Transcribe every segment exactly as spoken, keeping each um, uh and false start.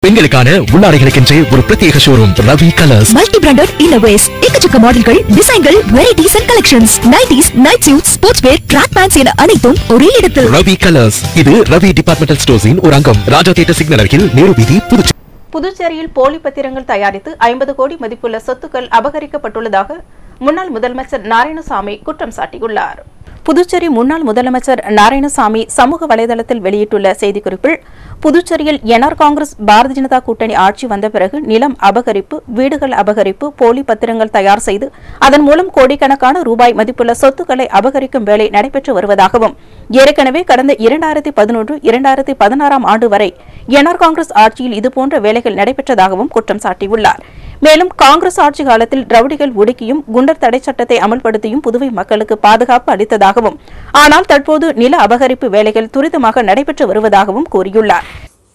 பெண்களுக்கான உள்ளாடைகளுக்கென்றே ஒரு பிரத்யேக showroom Ravi Colours. Multi branded இன்னோவேஸ், எக்கச்சக்க மாடல்கள், டிசைன்கள், varieties and collections, nighties, night suits, sports wear, track pants என அனைத்தும் ஒரே இடத்தில். ரவி கலர்ஸ். இது ரவி டிபார்ட்மெண்டல் ஸ்டோர்ஸின் ஒரு அங்கம். ராஜா தியேட்டர் சிக்னல் அருகில் நேரு வீதி, புதுச்சேரி. புதுச்சேரியில் போலி பத்திரங்கள் தயாரித்து ஐம்பது கோடி மதிப்புள்ள சொத்துக்கள் அபகரிக்கப்பட்டுள்ளதாக முன்னாள் முதலமைச்சர் நாராயணசாமி குற்றம் சாட்டியுள்ளார். புதுச்சேரி முன்னாள் முதலமைச்சர் நாராயணசாமி சமூக வலைதளத்தில் வெளியிட்டுள்ள செய்திக்குறிப்பில், புதுச்சேரியில் என்ஆர் காங்கிரஸ் பாரதிய ஜனதா கூட்டணி ஆட்சி வந்த பிறகு நிலம் அபகரிப்பு, வீடுகள் அபகரிப்பு, போலி பத்திரங்கள் தயார் செய்து அதன் மூலம் கோடிக்கணக்கான ரூபாய் மதிப்புள்ள சொத்துக்களை அபகரிக்கும் வேலை நடைபெற்று வருவதாகவும், ஏற்கனவே கடந்த இரண்டாயிரத்தி பதினொன்று இரண்டாயிரத்தி பதினாறாம் ஆண்டு வரை என்ஆர் காங்கிரஸ் ஆட்சியில் இதுபோன்ற வேலைகள் நடைபெற்றதாகவும் குற்றம் சாட்டியுள்ளார். மேலும் காங்கிரஸ் ஆட்சி காலத்தில் ரவுடிகள் ஒடுக்கியும் குண்டர் தடை சட்டத்தை அமல்படுத்தியும் புதுவை மக்களுக்கு பாதுகாப்பு அளித்ததாகவும், ஆனால் தற்போது நில அபகரிப்பு வேலைகள் துரிதமாக நடைபெற்று வருவதாகவும் கூறியுள்ளார்.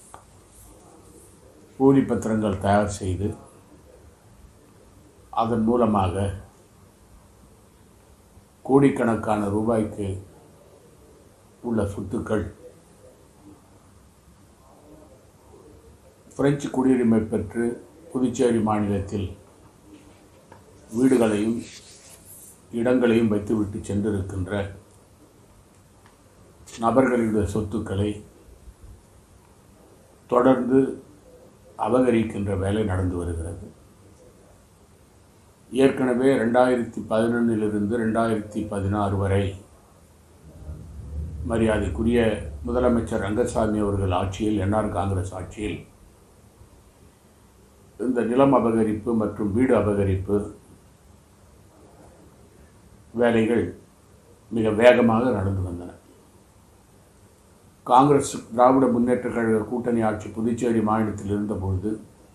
போலி பத்திரங்கள் தயார் செய்து அதன் மூலமாக கோடிக்கணக்கான ரூபாய்க்கு உள்ள சொத்துக்கள் பிரெஞ்சு குடியுரிமை பெற்று புதுச்சேரி மாநிலத்தில் வீடுகளையும் இடங்களையும் வைத்துவிட்டு சென்றிருக்கின்ற நபர்களுடைய சொத்துக்களை தொடர்ந்து அபகரிக்கின்ற வேலை நடந்து வருகிறது. ஏற்கனவே ரெண்டாயிரத்தி பதினொன்றிலிருந்து ரெண்டாயிரத்தி பதினாறு வரை மரியாதைக்குரிய முதலமைச்சர் ரங்கசாமி அவர்கள் ஆட்சியில், என்ஆர் காங்கிரஸ் ஆட்சியில் இந்த நிலம் அபகரிப்பு மற்றும் வீடு அபகரிப்பு வேலைகள் மிக வேகமாக நடந்து வந்தன. காங்கிரஸ் திராவிட முன்னேற்ற கழக கூட்டணி ஆட்சி புதுச்சேரி மாநிலத்தில் இருந்தபொழுது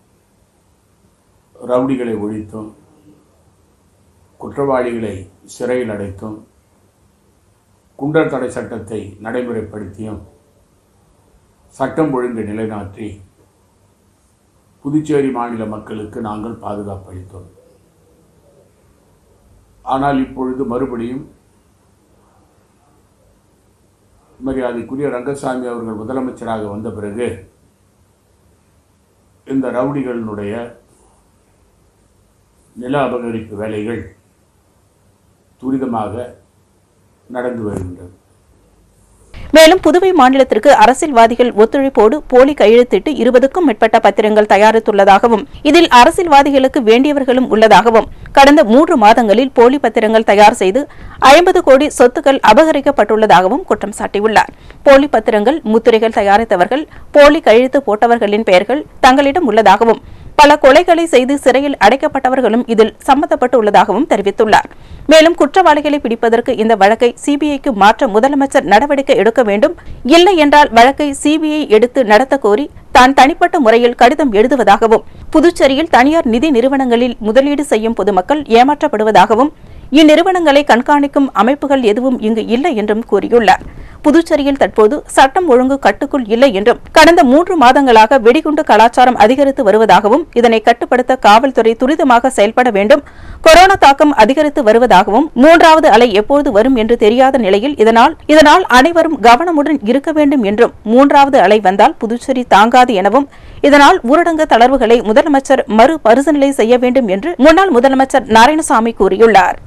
ரவுடிகளை ஒழித்தும் குற்றவாளிகளை சிறையில் அடைத்தும் குண்டர் தடை சட்டத்தை நடைமுறைப்படுத்தியும் சட்டம் ஒழுங்கை நிலைநாட்டி புதுச்சேரி மாநில மக்களுக்கு நாங்கள் பாதுகாப்பு அளித்தோம். ஆனால் இப்பொழுது மறுபடியும் மரியாதைக்குரிய ரங்கசாமி அவர்கள் முதலமைச்சராக வந்த பிறகு இந்த ரவுடிகளினுடைய நில அபகரிப்பு வேலைகள் துரிதமாக நடந்து வருகின்றது. மேலும் புதுவை மாநிலத்திற்கு அரசியல்வாதிகள் ஒத்துழைப்போடு போலி கையெழுத்திட்டு இருபதுக்கும் மேற்பட்ட பத்திரங்கள் தயாரித்துள்ளதாகவும், இதில் அரசியல்வாதிகளுக்கு வேண்டியவர்களும் உள்ளதாகவும், கடந்த மூன்று மாதங்களில் போலி பத்திரங்கள் தயார் செய்து ஐம்பது கோடி சொத்துக்கள் அபகரிக்கப்பட்டுள்ளதாகவும் குற்றம் சாட்டியுள்ளார். போலி பத்திரங்கள், முத்திரைகள் தயாரித்தவர்கள், போலி கையெழுத்து போட்டவர்களின் பெயர்கள் தங்களிடம் உள்ளதாகவும், பல கொலைகளை செய்து சிறையில் அடைக்கப்பட்டவர்களும் இதில் சம்பந்தப்பட்டு உள்ளதாகவும் தெரிவித்துள்ளார். மேலும் குற்றவாளிகளை பிடிப்பதற்கு இந்த வழக்கை சிபிஐக்கு மாற்ற முதலமைச்சர் நடவடிக்கை எடுக்க வேண்டும், இல்லை என்றால் வழக்கை சிபிஐ எடுத்து நடத்த கோரி தான் தனிப்பட்ட முறையில் கடிதம் எழுதுவதாகவும், புதுச்சேரியில் தனியார் நிதி நிறுவனங்களில் முதலீடு செய்யும் பொதுமக்கள் ஏமாற்றப்படுவதாகவும், இந்நிறுவனங்களை கண்காணிக்கும் அமைப்புகள் எதுவும் இங்கு இல்லை என்றும் கூறியுள்ளார். புதுச்சேரியில் தற்போது சட்டம் ஒழுங்கு கட்டுக்குள் இல்லை என்றும், கடந்த மூன்று மாதங்களாக வெடிகுண்டு கலாச்சாரம் அதிகரித்து வருவதாகவும், இதனை கட்டுப்படுத்த காவல்துறை துரிதமாக செயல்பட வேண்டும், கொரோனா தாக்கம் அதிகரித்து வருவதாகவும், மூன்றாவது அலை எப்போது வரும் என்று தெரியாத நிலையில் இதனால் இதனால் அனைவரும் கவனமுடன் இருக்க வேண்டும் என்றும், மூன்றாவது அலை வந்தால் புதுச்சேரி தாங்காது எனவும், இதனால் ஊரடங்கு தளர்வுகளை முதலமைச்சர் மறுபரிசீலனை செய்ய வேண்டும் என்று முன்னாள் முதலமைச்சர் நாராயணசாமி கூறியுள்ளார்.